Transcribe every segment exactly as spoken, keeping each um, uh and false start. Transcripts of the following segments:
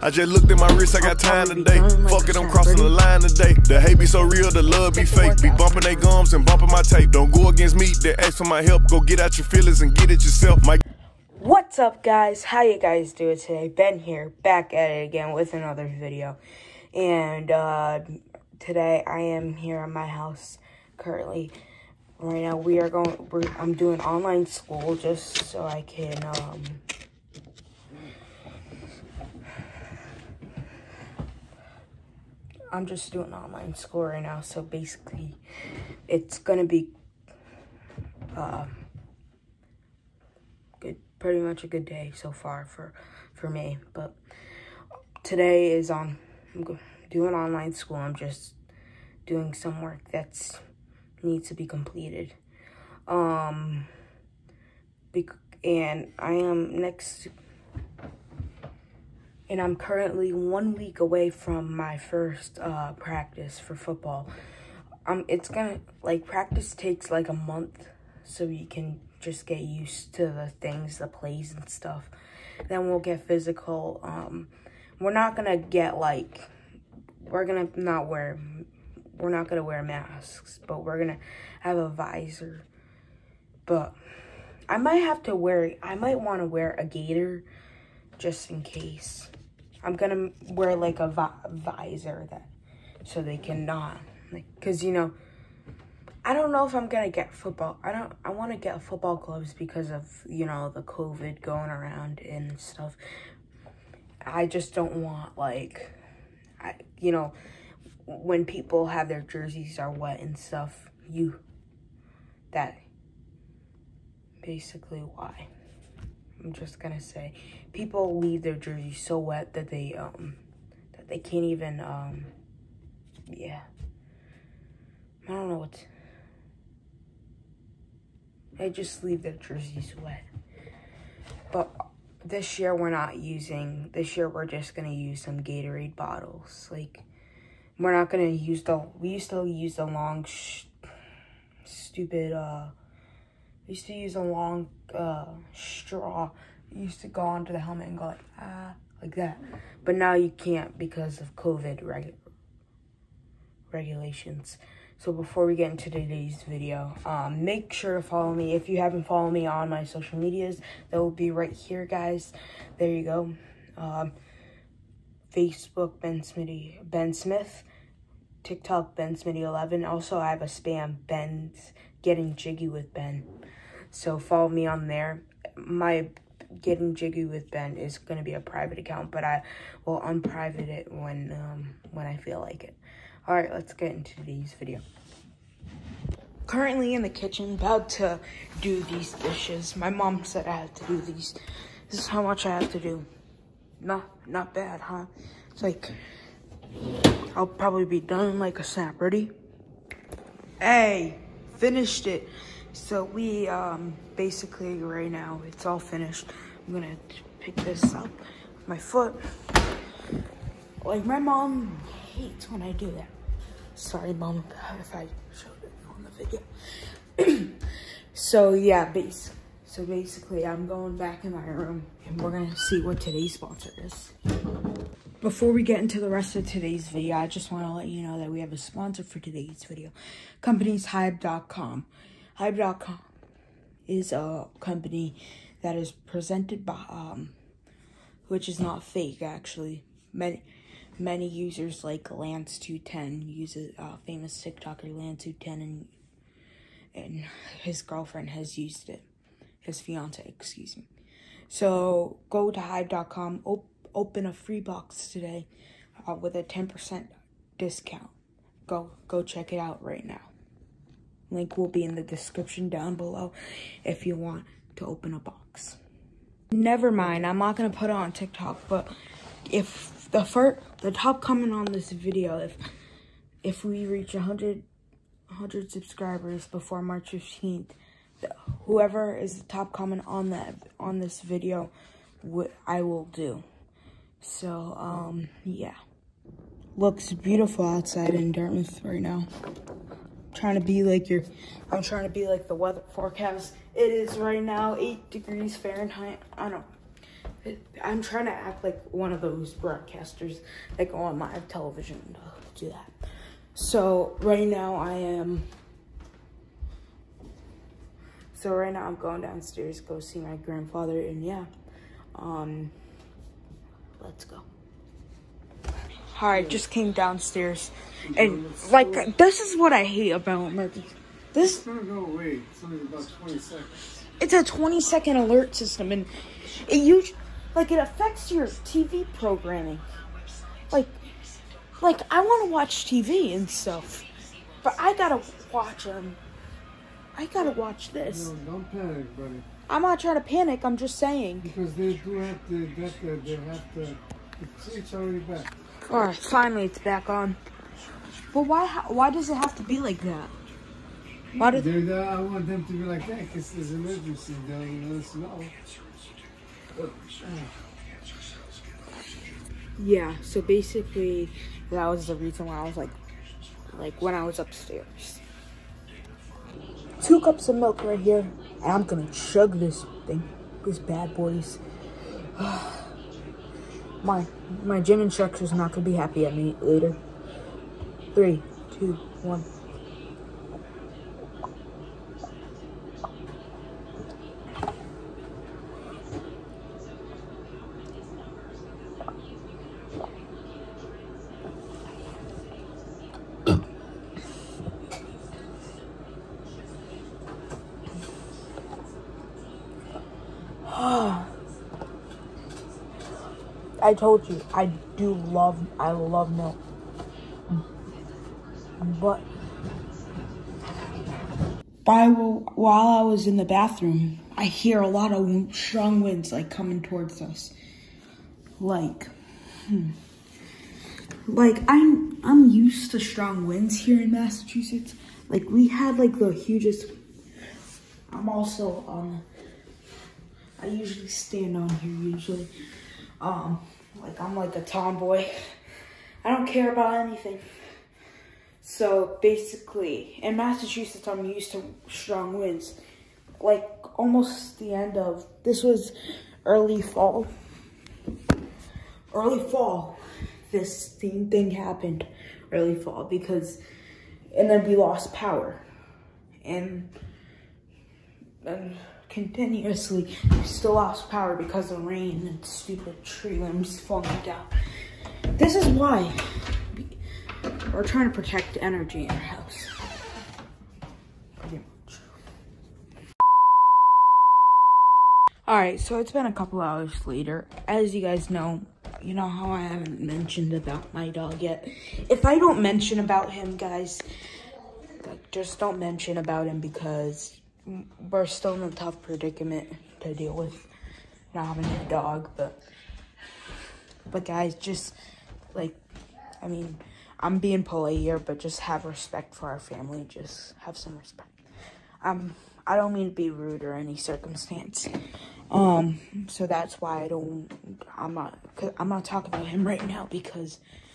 I just looked at my wrist, I got time today. Fuck it, I'm crossing the line today. The hate be so real, the love be fake. Be bumping they gums and bumping my tape. Don't go against me, they ask for my help. Go get out your feelings and get it yourself. My What's up, guys? How you guys doing today? Ben here, back at it again with another video. And uh, today I am here at my house currently. Right now we are going, we're, I'm doing online school just so I can, um, I'm just doing online school right now. So basically it's going to be, uh, good, pretty much a good day so far for, for me. But today is on, I'm doing online school. I'm just doing some work that's needs to be completed. Um, and I am next, and I'm currently one week away from my first uh, practice for football. Um, it's gonna, like, practice takes like a month, so you can just get used to the things, the plays and stuff. Then we'll get physical. Um, we're not gonna get like, we're gonna not wear, we're not gonna wear masks, but we're gonna have a visor. But I might have to wear, I might want to wear a gaiter just in case. I'm gonna wear like a vi visor that, so they cannot, like, cause you know, I don't know if I'm gonna get football. I don't, I want to get football gloves because of, you know, the COVID going around and stuff. I just don't want, like, I, you know, when people have their jerseys are wet and stuff, you, that, basically why. I'm just gonna say, people leave their jerseys so wet that they, um, that they can't even, um, yeah. I don't know what to, they just leave their jerseys wet. But this year we're not using, this year we're just gonna use some Gatorade bottles. Like, we're not gonna use the, we used to use the long, sh stupid, uh, we used to use a long, uh, straw. We used to go onto the helmet and go like, ah, like that. But now you can't because of COVID reg regulations. So before we get into today's video, um, make sure to follow me. If you haven't followed me on my social medias, that will be right here, guys. There you go. Um, Facebook, Ben Smitty, Ben Smith. TikTok, Ben Smitty eleven. Also, I have a spam, Ben's Getting Jiggy with Ben. So follow me on there. My Getting Jiggy with Ben is going to be a private account, but I will unprivate it when, um, when I feel like it. All right, let's get into today's video. Currently in the kitchen, about to do these dishes. My mom said I had to do these. This is how much I have to do. Not, not bad, huh? It's like, I'll probably be done in like a snap. Ready? Hey, finished it. So we, um, basically right now, it's all finished. I'm gonna pick this up with my foot. Like, my mom hates when I do that. Sorry, Mom, if I showed it on the video. So, yeah, base. So, basically, I'm going back in my room, and we're gonna see what today's sponsor is. Before we get into the rest of today's video, I just want to let you know that we have a sponsor for today's video. Company's Hybe dot com. Hybe dot com is a company that is presented by, um, which is not fake, actually. Many, many users like Lance two ten use a uh, famous TikToker, Lance two ten, and, and his girlfriend has used it. His fiance, excuse me. So go to Hybe dot com, op open a free box today uh, with a ten percent discount. Go, go check it out right now. Link will be in the description down below if you want to open a box. Never mind, I'm not going to put it on TikTok, but if the first, the top comment on this video, if if we reach one hundred, one hundred subscribers before March fifteenth, the, whoever is the top comment on that on this video, I will do. So, um, yeah. Looks beautiful outside in Dartmouth right now. Trying to be like your, I'm trying to be like the weather forecast. It is right now eight degrees Fahrenheit. I don't, I'm trying to act like one of those broadcasters that go on live television to do that. So right now I am, so right now I'm going downstairs to go see my grandfather, and yeah, um, let's go. All right, just came downstairs, and like, this is what I hate about emergency. This, it's gonna go away. It's only about twenty seconds. It's a twenty second alert system, and it usually, like, it affects your T V programming. Like, like I want to watch T V and stuff, but I gotta watch um, I gotta watch this. No, don't panic, buddy. I'm not trying to panic. I'm just saying. Because they do have to. That they, they have to. It's, it's already back. All right, finally it's back on. But why? Why does it have to be like that? Why did? They're, they're, I want them to be like that because there's an emergency. They'll let us know. Yeah, so basically that was the reason why I was like, like when I was upstairs. Two cups of milk right here, and I'm gonna chug this thing, this bad boys. my my gym instructor's not gonna be happy at me later. Three, two, one. I told you, I do love, I love milk. But by, while I was in the bathroom, I hear a lot of strong winds like coming towards us. Like, hmm. like I'm, I'm used to strong winds here in Massachusetts. Like we had like the hugest, I'm also, um, I usually stand on here usually. Um, like I'm like a tomboy. I don't care about anything. So basically, in Massachusetts, I'm used to strong winds. Like almost the end of, this was early fall. Early fall, this same thing happened, early fall, because, and then we lost power. And, and continuously, we still lost power because of rain and stupid tree limbs falling down. This is why we're trying to protect energy in our house. Pretty much. Alright, so it's been a couple hours later. As you guys know, you know how I haven't mentioned about my dog yet. If I don't mention about him, guys, like, just don't mention about him because we're still in a tough predicament to deal with not having a dog. But, but guys, just, like, I mean, I'm being polite here, but just have respect for our family. Just have some respect. Um, I don't mean to be rude or any circumstance. Um, so that's why I don't, I'm not, cause I'm not talking about him right now because,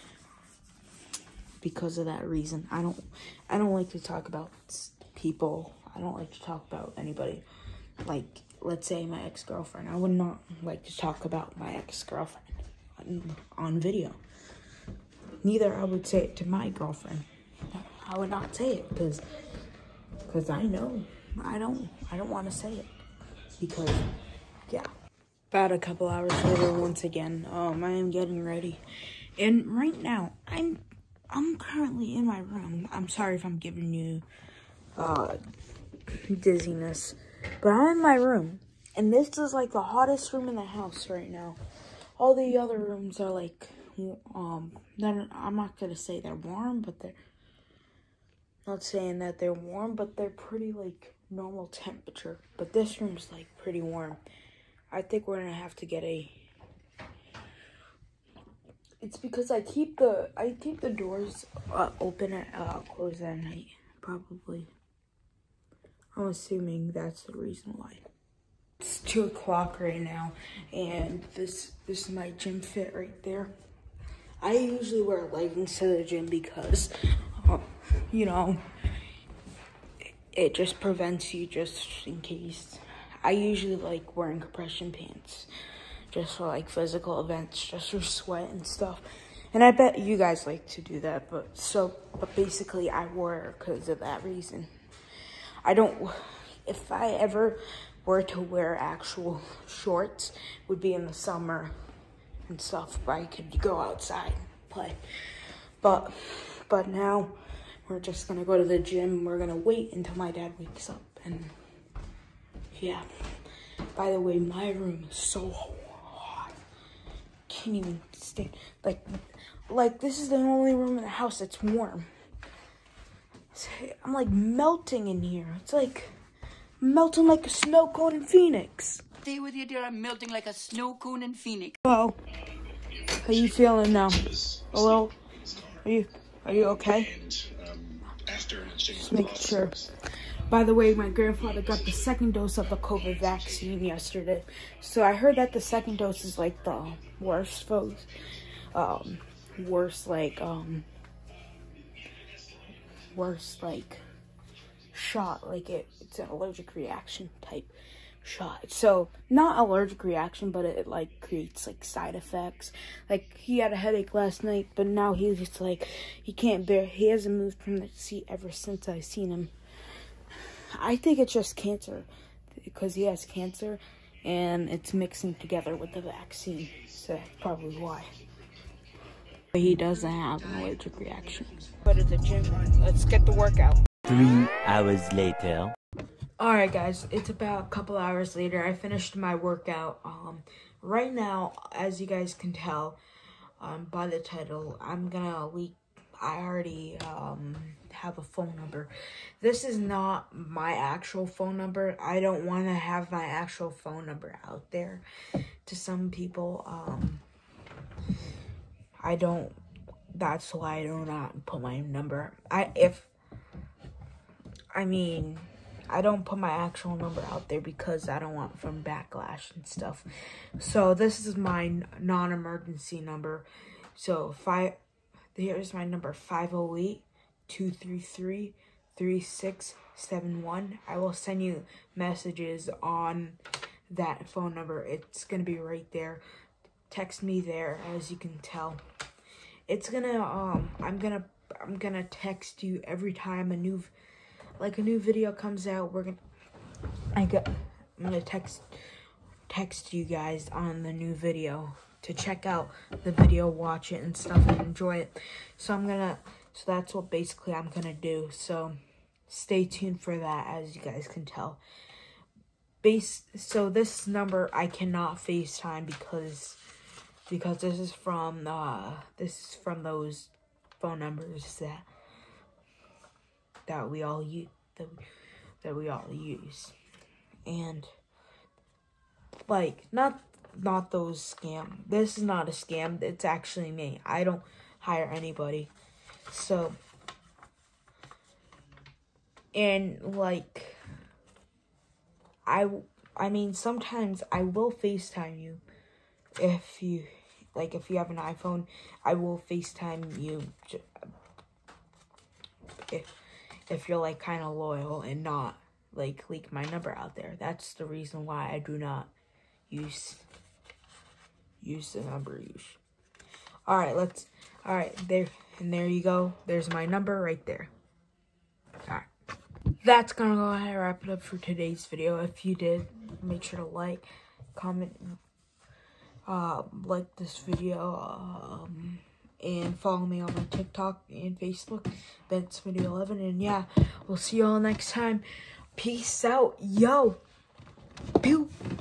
because of that reason. I don't, I don't like to talk about people. I don't like to talk about anybody. Like, let's say my ex-girlfriend. I would not like to talk about my ex-girlfriend on, on video. Neither I would say it to my girlfriend. I would not say it because, because I know I don't, I don't want to say it because, yeah. About a couple hours later, once again, um, I am getting ready, and right now I'm, I'm currently in my room. I'm sorry if I'm giving you, uh, dizziness, but I'm in my room, and this is like the hottest room in the house right now. All the other rooms are like, um, they're, I'm not gonna say they're warm, but they're not saying that they're warm, but they're pretty like normal temperature. But this room's like pretty warm. I think we're gonna have to get a. It's because I keep the I keep the doors uh, open and uh, closed at night. Probably. I'm assuming that's the reason why. It's two o'clock right now, and this this is my gym fit right there. I usually wear leggings to the gym because, uh, you know, it, it just prevents you just in case. I usually like wearing compression pants just for like physical events, just for sweat and stuff. And I bet you guys like to do that, but so, but basically I wore it because of that reason. I don't, if I ever were to wear actual shorts, it would be in the summer and stuff, where I could go outside and play. But, but now we're just gonna go to the gym. We're gonna wait until my dad wakes up, and yeah. By the way, my room is so hot. Can't even stand, like, like this is the only room in the house that's warm. I'm like melting in here. It's like melting like a snow cone in Phoenix. Stay with you, dear. I'm melting like a snow cone in Phoenix. Hello. How you feeling now? Hello? Are you are you okay? Just making sure. By the way, my grandfather got the second dose of the COVID vaccine yesterday. So I heard that the second dose is like the worst, folks. Um, worst like um, worst like shot. Like it, it's an allergic reaction type shot. So not allergic reaction, but it, it like creates like side effects. Like he had a headache last night, but now he's just like he can't bear. He hasn't moved from the seat ever since I seen him. I think it's just cancer, because he has cancer, and it's mixing together with the vaccine, so that's probably why. But he doesn't have an allergic reaction. Go to the gym, let's get the workout. Three hours later. Alright guys, it's about a couple hours later. I finished my workout. Um, right now, as you guys can tell um, by the title, I'm gonna leak. I already um, have a phone number. This is not my actual phone number. I don't want to have my actual phone number out there to some people. Um, I don't, that's why I do not put my number. I, if, I mean, I don't put my actual number out there because I don't want from backlash and stuff. So this is my non-emergency number. So if I, here's my number, five oh eight, two three three, three six seven one. I will send you messages on that phone number. It's going to be right there. Text me there, as you can tell. It's going to, um, I'm going to, I'm going to text you every time a new, like a new video comes out. We're going to, I got, I'm going to text, text you guys on the new video to check out the video, watch it and stuff, and enjoy it. So I'm gonna, so that's what basically I'm gonna do. So stay tuned for that, as you guys can tell. Base, so this number I cannot FaceTime because, because this is from, uh, this is from those phone numbers that, that we all use, that, that we all use. And, like, not, not those scam. This is not a scam. It's actually me. I don't hire anybody. So, and like, I, I mean, sometimes I will FaceTime you. If you, like, if you have an iPhone, I will FaceTime you. If, if you're like kind of loyal and not like leak my number out there. That's the reason why I do not use use the number use. All right, let's, all right, there, and there you go. There's my number right there. All right. That's gonna go ahead and wrap it up for today's video. If you did, make sure to like, comment, uh, like this video, um, and follow me on my TikTok and Facebook, Ben's Video eleven. And yeah, we'll see you all next time. Peace out, yo. Pew.